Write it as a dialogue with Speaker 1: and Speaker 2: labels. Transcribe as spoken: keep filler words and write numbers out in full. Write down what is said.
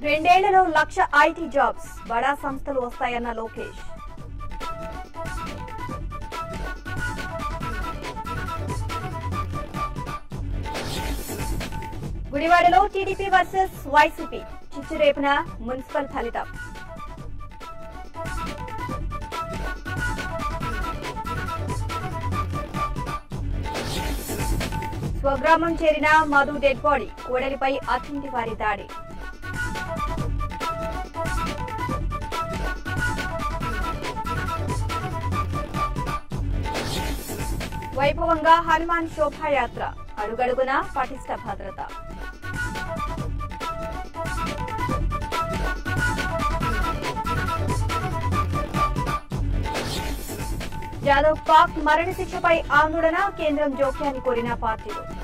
Speaker 1: రెండేళ్లలో లక్ష IT jobs బడా సంస్థలు వస్తాయన్న లోకేష్. గుడివాడలో టీడీపీ వర్సెస్ వైసీపీ చిచ్చురేపున మున్సిపల్ ఫలితం. స్వగ్రామం చేరిన మధు డెడ్ బాడీ, కోడలిపై అత్తింటి వారి దాడి. వైభవంగా హనుమాన్ శోభాయాత్ర, అడుగడుగునా పటిష్ట భద్రత. జాదవ్ పాక్ మరణశిక్షపై ఆందోళన, కేంద్రం జోక్యాన్ని కోరిన పార్టీలు.